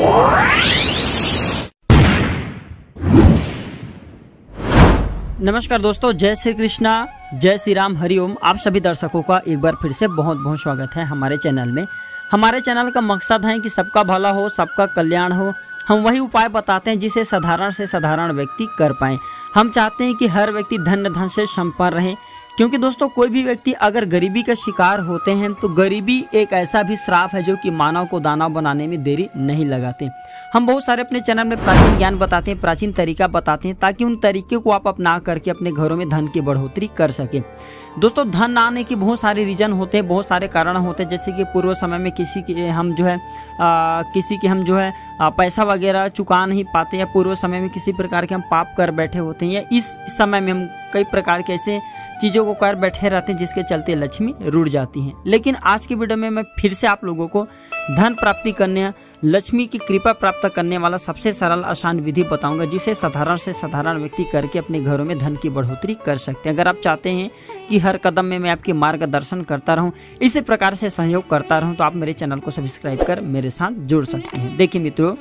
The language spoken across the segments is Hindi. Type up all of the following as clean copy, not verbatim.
नमस्कार दोस्तों, जय श्री कृष्णा, जय श्री राम, हरिओम। आप सभी दर्शकों का एक बार फिर से बहुत बहुत स्वागत है हमारे चैनल में। हमारे चैनल का मकसद है कि सबका भला हो, सबका कल्याण हो। हम वही उपाय बताते हैं जिसे साधारण से साधारण व्यक्ति कर पाएं। हम चाहते हैं कि हर व्यक्ति धन से संपन्न रहे, क्योंकि दोस्तों कोई भी व्यक्ति अगर गरीबी का शिकार होते हैं तो गरीबी एक ऐसा भी श्राप है जो कि मानव को दानव बनाने में देरी नहीं लगाते। हम बहुत सारे अपने चैनल में प्राचीन ज्ञान बताते हैं, प्राचीन तरीका बताते हैं, ताकि उन तरीके को आप अपना करके अपने घरों में धन की बढ़ोतरी कर सके। दोस्तों धन आने की बहुत सारे रीजन होते हैं, बहुत सारे कारण होते हैं। जैसे कि पूर्व समय में किसी के हम जो है पैसा वगैरह चुका नहीं पाते, या पूर्व समय में किसी प्रकार के हम पाप कर बैठे होते हैं, या इस समय में हम कई प्रकार के ऐसे चीज़ों को कर बैठे रहते हैं जिसके चलते लक्ष्मी रुड़ जाती हैं। लेकिन आज की वीडियो में मैं फिर से आप लोगों को धन प्राप्ति करने, लक्ष्मी की कृपा प्राप्त करने वाला सबसे सरल आसान विधि बताऊंगा, जिसे साधारण से साधारण व्यक्ति करके अपने घरों में धन की बढ़ोतरी कर सकते हैं। अगर आप चाहते हैं कि हर कदम में मैं आपके मार्गदर्शन करता रहूं, इसी प्रकार से सहयोग करता रहूं, तो आप मेरे चैनल को सब्सक्राइब कर मेरे साथ जुड़ सकते हैं। देखिए मित्रों,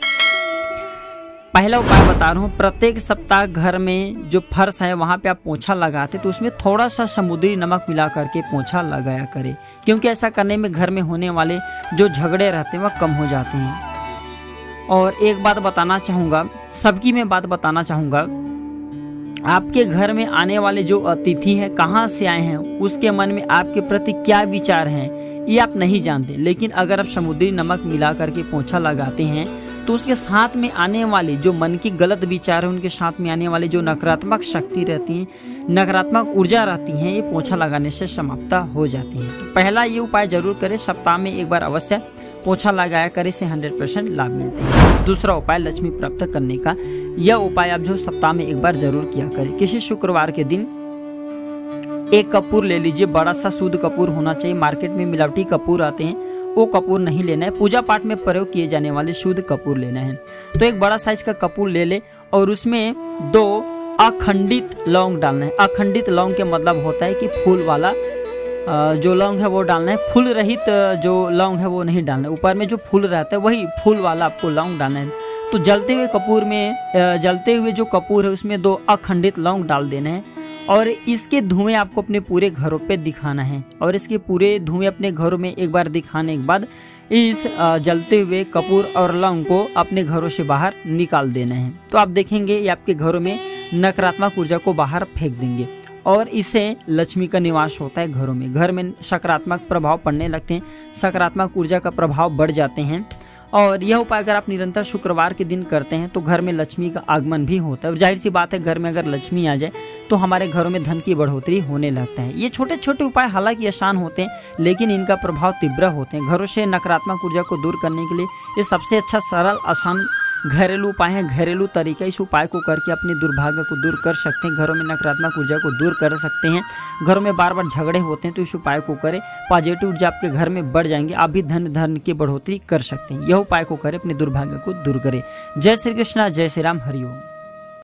पहला उपाय बता रहा हूँ। प्रत्येक सप्ताह घर में जो फर्श है वहाँ पे आप पोछा लगाते तो उसमें थोड़ा सा समुद्री नमक मिला करके पोछा लगाया करें, क्योंकि ऐसा करने में घर में होने वाले जो झगड़े रहते हैं वह कम हो जाते हैं। और एक बात बताना चाहूँगा, सबकी मैं बात बताना चाहूँगा, आपके घर में आने वाले जो अतिथि हैं कहाँ से आए हैं, उसके मन में आपके प्रति क्या विचार हैं, ये आप नहीं जानते। लेकिन अगर आप समुद्री नमक मिला करके पोछा लगाते हैं तो उसके साथ में आने वाले जो मन की गलत विचार है, उनके साथ में आने वाले जो नकारात्मक शक्ति रहती है, नकारात्मक ऊर्जा रहती है, ये पोछा लगाने से समाप्त हो जाती है। तो पहला ये उपाय जरूर करें, सप्ताह में एक बार अवश्य पोछा लगाया करें, से 100% लाभ मिलते हैं। दूसरा उपाय लक्ष्मी प्राप्त करने का, यह उपाय आप जो सप्ताह में एक बार जरूर किया करें। किसी शुक्रवार के दिन एक कपूर ले लीजिए, बड़ा सा शुद्ध कपूर होना चाहिए। मार्केट में मिलावटी कपूर आते हैं, वो कपूर नहीं लेना है। पूजा पाठ में प्रयोग किए जाने वाले शुद्ध कपूर लेना है। तो एक बड़ा साइज का कपूर ले ले और उसमें 2 अखंडित लौंग डालना है। अखंडित लौंग के मतलब होता है कि फूल वाला जो लौंग है वो डालना है, फूल रहित जो लौंग है वो नहीं डालना है। ऊपर में जो फूल रहता है वही फूल वाला आपको लौंग डालना है। तो जलते हुए जो कपूर है उसमें 2 अखंडित लौंग डाल देना है, और इसके धुएं आपको अपने पूरे घरों पे दिखाना है। और इसके पूरे धुएं अपने घरों में एक बार दिखाने के बाद इस जलते हुए कपूर और लौंग को अपने घरों से बाहर निकाल देना है। तो आप देखेंगे ये आपके घरों में नकारात्मक ऊर्जा को बाहर फेंक देंगे, और इससे लक्ष्मी का निवास होता है घरों में। घर में सकारात्मक प्रभाव पड़ने लगते हैं, सकारात्मक ऊर्जा का प्रभाव बढ़ जाते हैं। और यह उपाय अगर आप निरंतर शुक्रवार के दिन करते हैं तो घर में लक्ष्मी का आगमन भी होता है। जाहिर सी बात है, घर में अगर लक्ष्मी आ जाए तो हमारे घरों में धन की बढ़ोतरी होने लगता है। ये छोटे छोटे उपाय हालांकि आसान होते हैं, लेकिन इनका प्रभाव तीव्र होते हैं। घरों से नकारात्मक ऊर्जा को दूर करने के लिए ये सबसे अच्छा सरल आसान घरेलू उपाय है, घरेलू तरीका। इस उपाय को करके अपने दुर्भाग्य को दूर कर सकते हैं, घरों में नकारात्मक ऊर्जा को दूर कर सकते हैं। घरों में बार बार झगड़े होते हैं तो इस उपाय को करें, पॉजिटिव ऊर्जा आपके घर में बढ़ जाएंगे, आप भी धन की बढ़ोतरी कर सकते हैं। यह उपाय को करें, अपने दुर्भाग्य को दूर करें। जय श्री कृष्णा, जय श्री राम, हरिओम।